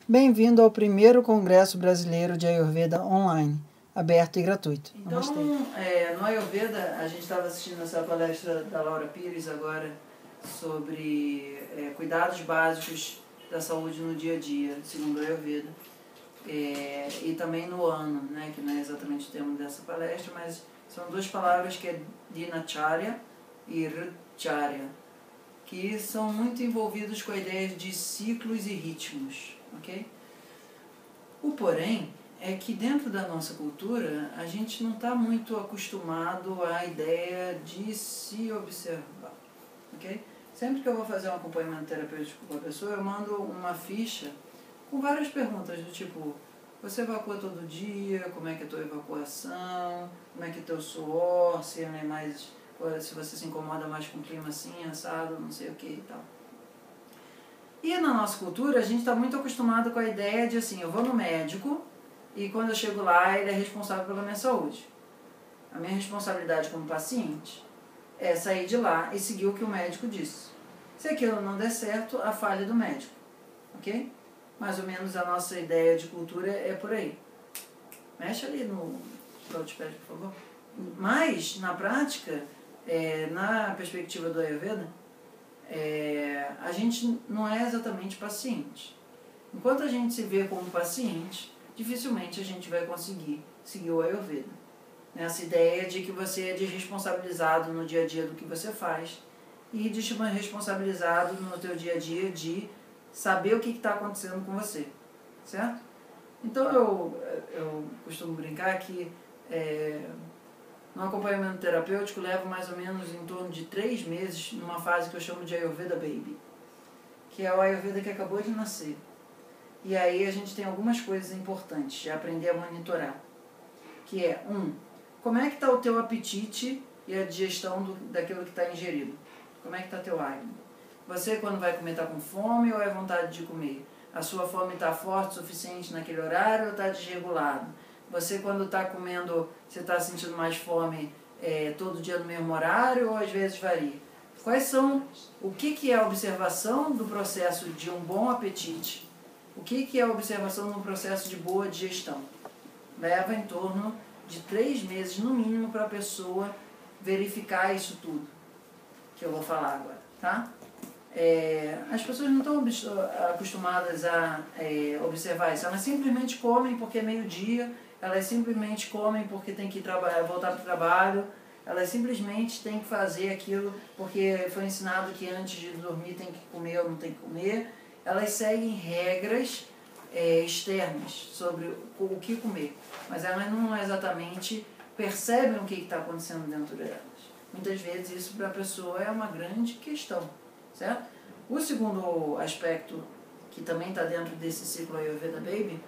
Bem-vindo ao primeiro Congresso Brasileiro de Ayurveda online, aberto e gratuito. Então, no Ayurveda, a gente estava assistindo essa palestra da Laura Pires agora sobre cuidados básicos da saúde no dia a dia, segundo o Ayurveda. E também no ano, né, que não é exatamente o tema dessa palestra, mas são duas palavras que é Dinacharya e Ritcharya, que são muito envolvidos com a ideia de ciclos e ritmos, ok? O porém é que dentro da nossa cultura a gente não está muito acostumado à ideia de se observar, ok? Sempre que eu vou fazer um acompanhamento terapêutico com a pessoa, eu mando uma ficha com várias perguntas do tipo: você evacua todo dia? Como é que é a tua evacuação? Como é que é teu suor? Se você se incomoda mais com o clima assim, assado, não sei o que e tal. E na nossa cultura a gente está muito acostumado com a ideia de assim, eu vou no médico e quando eu chego lá ele é responsável pela minha saúde. A minha responsabilidade como paciente é sair de lá e seguir o que o médico disse. Se aquilo não der certo, a falha do médico, ok? Mais ou menos a nossa ideia de cultura é por aí. Mexe ali no touchpad, por favor. Mas, na prática, na perspectiva do Ayurveda, a gente não é exatamente paciente. Enquanto a gente se vê como paciente, dificilmente a gente vai conseguir seguir o Ayurveda. Essa ideia de que você é desresponsabilizado no dia a dia do que você faz e desresponsabilizado no teu dia a dia de saber o que está acontecendo com você, certo? Então eu costumo brincar que no acompanhamento terapêutico leva mais ou menos em torno de 3 meses numa fase que eu chamo de Ayurveda Baby, que é o Ayurveda que acabou de nascer. E aí a gente tem algumas coisas importantes de aprender a monitorar, que é, como é que está o teu apetite e a digestão daquilo que está ingerido? Como é que está teu Agni? Você, quando vai comer, está com fome ou é vontade de comer? A sua fome está forte o suficiente naquele horário ou está desregulado? Você, quando está comendo, você está sentindo mais fome todo dia no mesmo horário ou às vezes varia? Quais são, o que é a observação do processo de um bom apetite? O que é a observação no processo de boa digestão? Leva em torno de 3 meses, no mínimo, para a pessoa verificar isso tudo que eu vou falar agora, tá? As pessoas não estão acostumadas a observar isso. Elas simplesmente comem porque é meio-dia, elas simplesmente comem porque tem que voltar para o trabalho, elas simplesmente têm que fazer aquilo porque foi ensinado que antes de dormir tem que comer ou não tem que comer. Elas seguem regras externas sobre o que comer, mas elas não exatamente percebem o que está acontecendo dentro delas. Muitas vezes isso para a pessoa é uma grande questão, certo? O segundo aspecto, que também está dentro desse ciclo Ayurveda Baby,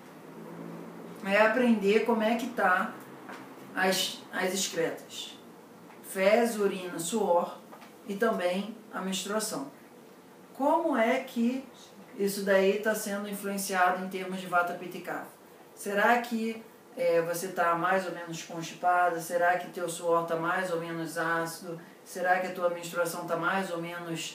é aprender como é que está as excretas. Fezes, urina, suor e também a menstruação. Como é que isso daí está sendo influenciado em termos de Vata Pitta Kapha? Será que você está mais ou menos constipada? Será que teu suor está mais ou menos ácido? Será que a tua menstruação está mais ou menos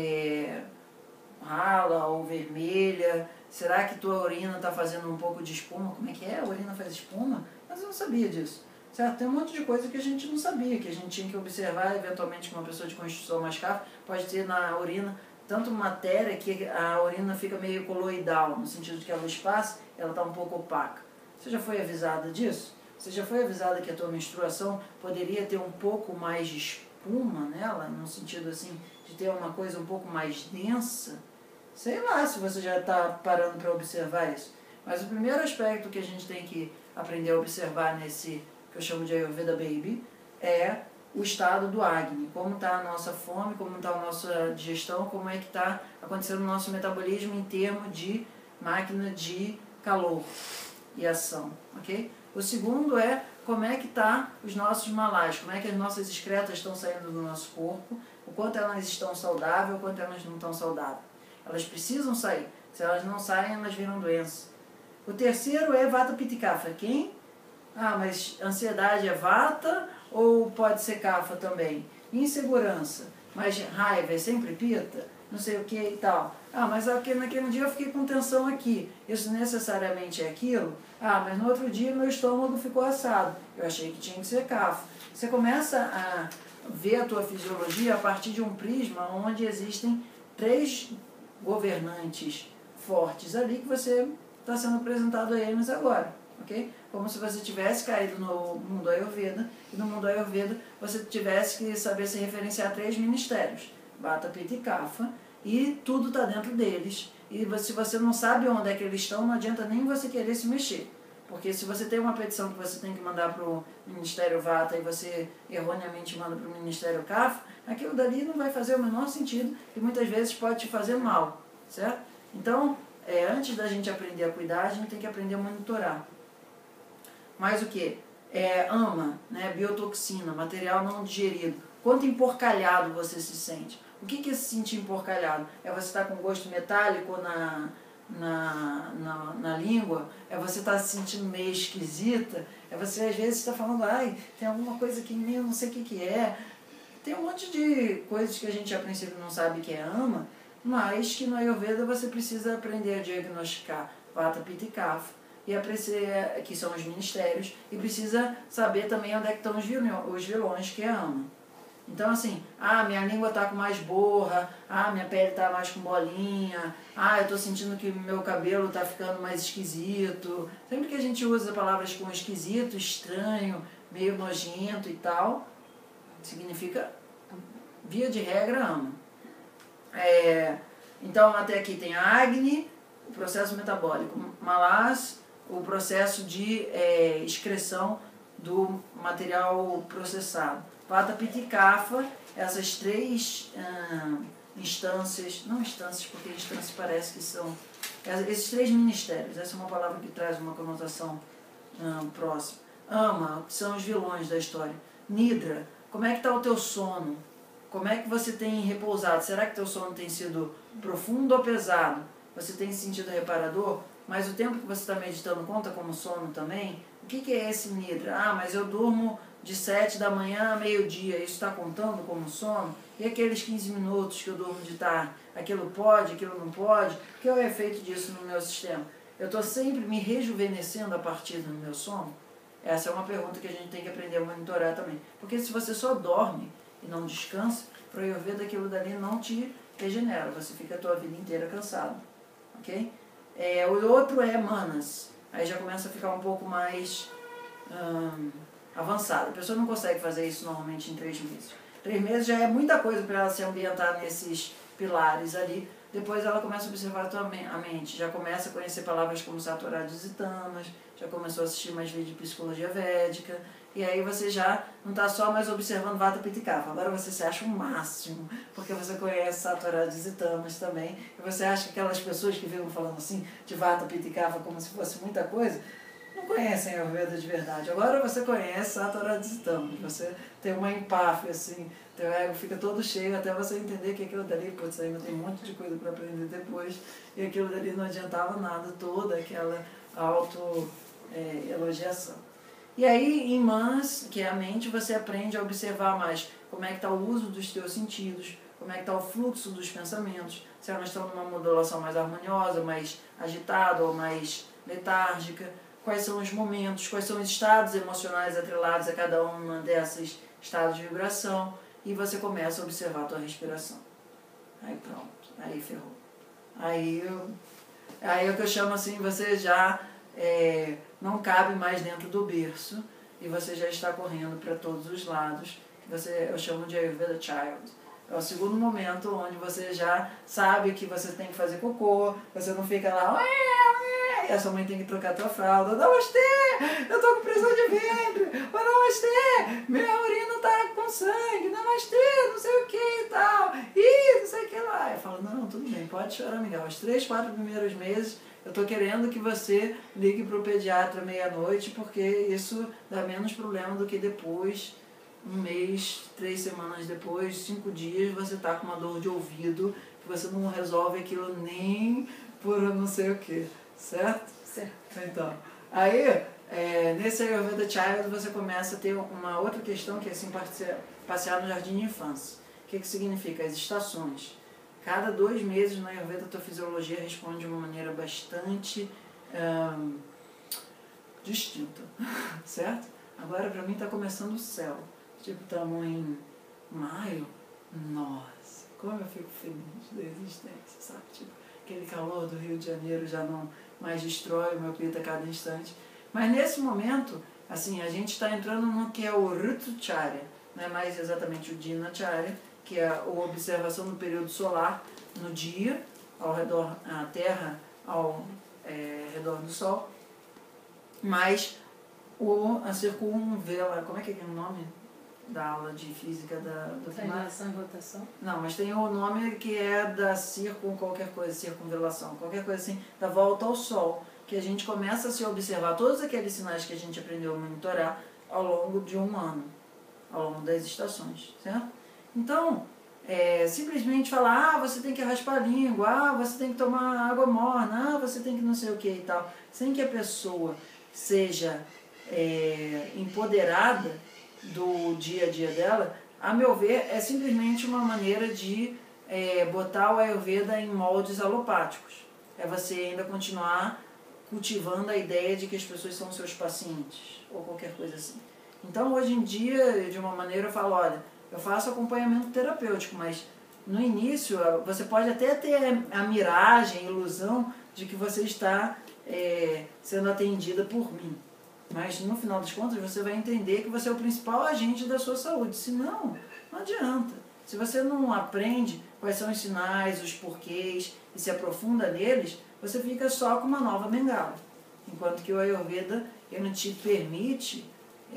rala ou vermelha? Será que tua urina está fazendo um pouco de espuma? Como é que é? A urina faz espuma? Mas eu não sabia disso. Certo? Tem um monte de coisa que a gente não sabia, que a gente tinha que observar, eventualmente, que uma pessoa de constituição mais Kapha pode ter na urina tanto matéria que a urina fica meio coloidal, no sentido de que a luz passa, ela está um pouco opaca. Você já foi avisada disso? Você já foi avisada que a tua menstruação poderia ter um pouco mais de espuma nela, no sentido assim, de ter uma coisa um pouco mais densa? Sei lá se você já está parando para observar isso. Mas o primeiro aspecto que a gente tem que aprender a observar nesse, que eu chamo de Ayurveda Baby, é o estado do Agni, como está a nossa fome, como está a nossa digestão, como é que está acontecendo o nosso metabolismo em termos de máquina de calor e ação, ok? O segundo é como é que está os nossos malais, como é que as nossas excretas estão saindo do nosso corpo, o quanto elas estão saudáveis, o quanto elas não estão saudáveis. Elas precisam sair, se elas não saem, elas viram doença. O terceiro é Vata Pitta Kapha. Quem? Mas ansiedade é Vata ou pode ser Kapha também? Insegurança, mas raiva é sempre Pitta? Não sei o que e tal. Ah, mas naquele dia eu fiquei com tensão aqui. Isso necessariamente é aquilo? Ah, mas no outro dia meu estômago ficou assado. Eu achei que tinha que ser CAFO. Você começa a ver a tua fisiologia a partir de um prisma onde existem 3 governantes fortes ali que você está sendo apresentado a eles agora, ok? Como se você tivesse caído no mundo Ayurveda, e no mundo Ayurveda você tivesse que saber se referenciar a 3 ministérios, Vata, Pitta e Kapha, e tudo está dentro deles. E se você não sabe onde é que eles estão, não adianta nem você querer se mexer. Porque se você tem uma petição que você tem que mandar para o Ministério Vata e você erroneamente manda para o Ministério Kapha, aquilo dali não vai fazer o menor sentido e muitas vezes pode te fazer mal, certo? Então, antes da gente aprender a cuidar, a gente tem que aprender a monitorar. Mais o que? AMA, né, biotoxina, material não digerido. Quanto emporcalhado você se sente? O que é se sentir emporcalhado? É você estar com gosto metálico na língua? É você estar se sentindo meio esquisita? É você às vezes está falando, ai, tem alguma coisa aqui em mim, eu não sei o que é. Tem um monte de coisas que a gente a princípio não sabe que é AMA, mas que no Ayurveda você precisa aprender a diagnosticar Vata, Pitta e Kapha, e aprender, que são os ministérios, e precisa saber também onde é que estão os vilões, que é a AMA. Então assim, minha língua está com mais borra, minha pele está mais com bolinha, eu estou sentindo que meu cabelo está ficando mais esquisito. Sempre que a gente usa palavras como esquisito, estranho, meio nojento e tal, significa, via de regra, AMA. Então até aqui tem a Agni, o processo metabólico, Malas, o processo de excreção do material processado. Vata, Pitta e Kapha, essas 3 instâncias, não instâncias porque instâncias parece que são, esses 3 ministérios, essa é uma palavra que traz uma conotação próxima. AMA, que são os vilões da história. Nidra, como é que está o teu sono? Como é que você tem repousado? Será que teu sono tem sido profundo ou pesado? Você tem se sentido reparador? Mas o tempo que você está meditando conta como sono também? O que é esse Nidra? Mas eu durmo de 7 da manhã a meio-dia. Isso está contando como sono? E aqueles 15 minutos que eu durmo de tarde? Aquilo pode, aquilo não pode? Qual é o efeito disso no meu sistema? Eu estou sempre me rejuvenescendo a partir do meu sono? Essa é uma pergunta que a gente tem que aprender a monitorar também. Porque se você só dorme e não descansa, para o Ayurveda aquilo dali não te regenera. Você fica a tua vida inteira cansado. Ok? O outro é Manas. Aí já começa a ficar um pouco mais avançado. A pessoa não consegue fazer isso normalmente em 3 meses. 3 meses já é muita coisa para ela se ambientar nesses pilares ali. Depois ela começa a observar a mente. Já começa a conhecer palavras como Satorades e Tamas. Já começou a assistir mais vídeos de psicologia védica. E aí você já não está só mais observando Vata, Pitta e Kapha. Agora você se acha o máximo, porque você conhece Satorades e Tamas também. E você acha que aquelas pessoas que ficam falando assim de Vata, Pitta e Kapha como se fosse muita coisa, não conhecem a Ayurveda de verdade. Agora você conhece Satorades e Tamas. Você tem uma empáfia, assim, teu ego fica todo cheio até você entender que aquilo dali, putz, ainda tem um monte de coisa para aprender depois. E aquilo dali não adiantava nada, toda aquela auto-elogiação. E aí, em Mans, que é a mente, você aprende a observar mais como é que está o uso dos teus sentidos, como é que está o fluxo dos pensamentos, se elas estão numa modulação mais harmoniosa, mais agitada ou mais letárgica, quais são os momentos, quais são os estados emocionais atrelados a cada uma desses estados de vibração, e você começa a observar a tua respiração. Aí pronto, aí ferrou. Aí é o que eu chamo assim, você já não cabe mais dentro do berço e você já está correndo para todos os lados. Eu chamo de Ayurveda Child. É o segundo momento onde você já sabe que você tem que fazer cocô, você não fica lá, e a sua mãe tem que trocar a tua fralda, namastê, eu tô com prisão de ventre, namastê, minha urina tá com sangue, namastê, não sei o que e tal, não sei o que lá. Eu falo, não, tudo bem, pode chorar, Miguel, os 3, 4 primeiros meses eu tô querendo que você ligue pro pediatra meia-noite, porque isso dá menos problema do que depois, 1 mês, 3 semanas depois, 5 dias, você tá com uma dor de ouvido, que você não resolve aquilo nem por não sei o que, certo? Certo. Então, aí, nesse Ayurveda Child, você começa a ter uma outra questão, que é assim, passear no jardim de infância. O que significa? As estações. Cada 2 meses na Ayurveda a tua fisiologia responde de uma maneira bastante distinta, certo? Agora pra mim tá começando o céu. Tipo, estamos em maio, nossa, como eu fico feliz da existência, sabe? Tipo, aquele calor do Rio de Janeiro já não mais destrói o meu peito a cada instante. Mas nesse momento, assim, a gente está entrando no que é o Ritucharya, não é mais exatamente o Dinacharya, que é a observação do período solar no dia, ao redor da Terra, ao redor do Sol, mas a circunvela, como é que é o nome da aula de física do primário? Translação e rotação? Não, mas tem o nome que é da qualquer coisa, circunvelação, qualquer coisa assim, da volta ao Sol, que a gente começa a se observar todos aqueles sinais que a gente aprendeu a monitorar ao longo de um ano, ao longo das estações, certo? Então, simplesmente falar, você tem que raspar a língua, você tem que tomar água morna, você tem que não sei o que e tal, sem que a pessoa seja empoderada do dia a dia dela, a meu ver, é simplesmente uma maneira de botar o Ayurveda em moldes alopáticos. É você ainda continuar cultivando a ideia de que as pessoas são seus pacientes, ou qualquer coisa assim. Então, hoje em dia, de uma maneira, eu falo, olha, eu faço acompanhamento terapêutico, mas no início, você pode até ter a miragem, a ilusão de que você está sendo atendida por mim. Mas, no final das contas, você vai entender que você é o principal agente da sua saúde. Senão, não adianta. Se você não aprende quais são os sinais, os porquês, e se aprofunda neles, você fica só com uma nova bengala. Enquanto que o Ayurveda, ele te permite,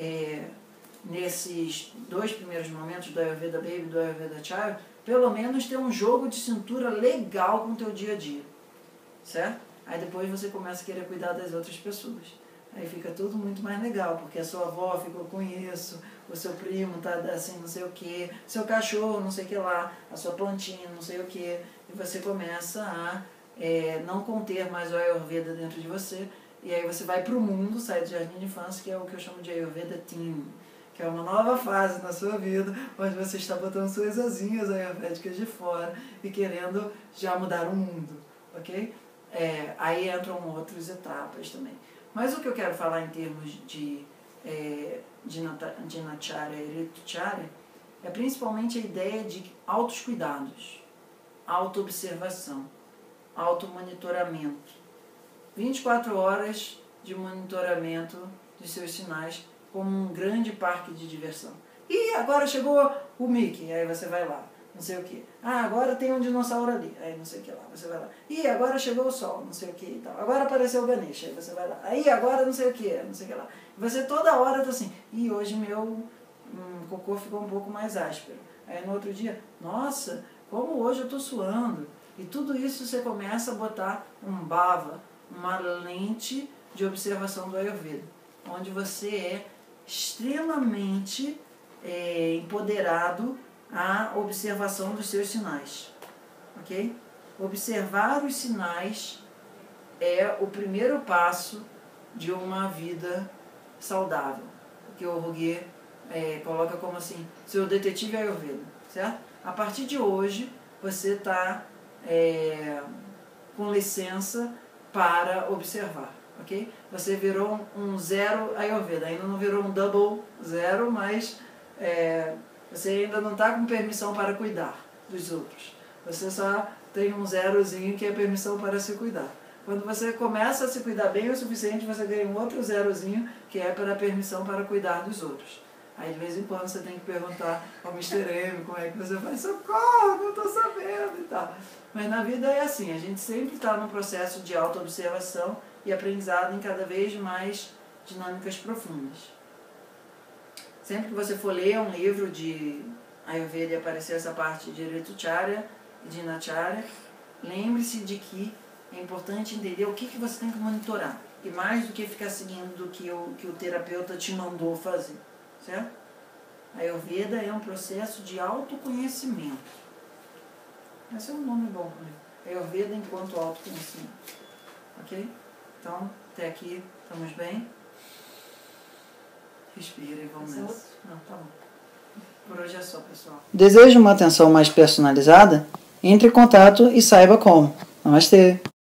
nesses 2 primeiros momentos do Ayurveda Baby e do Ayurveda Child, pelo menos ter um jogo de cintura legal com o teu dia a dia. Certo? Aí depois você começa a querer cuidar das outras pessoas. Aí fica tudo muito mais legal, porque a sua avó ficou com isso, o seu primo tá assim não sei o que, seu cachorro não sei o que lá, a sua plantinha não sei o que, e você começa a não conter mais o Ayurveda dentro de você, e aí você vai para o mundo, sai do jardim de infância, que é o que eu chamo de Ayurveda Teen, que é uma nova fase na sua vida, onde você está botando suas asinhas ayurvédicas de fora e querendo já mudar o mundo, ok? Aí entram outras etapas também. Mas o que eu quero falar em termos de Dinacharya e Ritucharya é principalmente a ideia de altos cuidados, auto-observação, auto-monitoramento. 24 horas de monitoramento dos seus sinais como um grande parque de diversão. E agora chegou o Mickey, aí você vai lá, não sei o que. Agora tem um dinossauro ali, aí não sei o que lá, você vai lá. E agora chegou o sol, não sei o que e tal. Agora apareceu o Ganesha, aí você vai lá. Aí agora não sei o que, não sei o que lá. Você toda hora tá assim, hoje meu cocô ficou um pouco mais áspero. Aí no outro dia, nossa, como hoje eu tô suando. E tudo isso você começa a botar um bhava, uma lente de observação do Ayurveda, onde você é extremamente empoderado à observação dos seus sinais, ok? Observar os sinais é o primeiro passo de uma vida saudável, que o Roguet coloca como assim, seu detetive Ayurveda, certo? A partir de hoje, você está com licença para observar, ok? Você virou um 0 Ayurveda, ainda não virou um double 0, mas você ainda não está com permissão para cuidar dos outros. Você só tem um 0zinho que é permissão para se cuidar. Quando você começa a se cuidar bem o suficiente, você ganha um outro 0zinho que é para permissão para cuidar dos outros. Aí de vez em quando você tem que perguntar ao Mr. M como é que você faz, socorro, não estou sabendo e tal. Mas na vida é assim, a gente sempre está num processo de auto-observação e aprendizado em cada vez mais dinâmicas profundas. Sempre que você for ler um livro de Ayurveda e aparecer essa parte de Ritucharya e Dinacharya, lembre-se de que é importante entender o que você tem que monitorar. E mais do que ficar seguindo o que o terapeuta te mandou fazer. Certo? Ayurveda é um processo de autoconhecimento. Esse é um nome bom para mim. Ayurveda enquanto autoconhecimento. Ok? Então, até aqui, estamos bem? Respira e vamos nessa. Não, tá bom. Por hoje é só, pessoal. Deseja uma atenção mais personalizada? Entre em contato e saiba como. Namastê!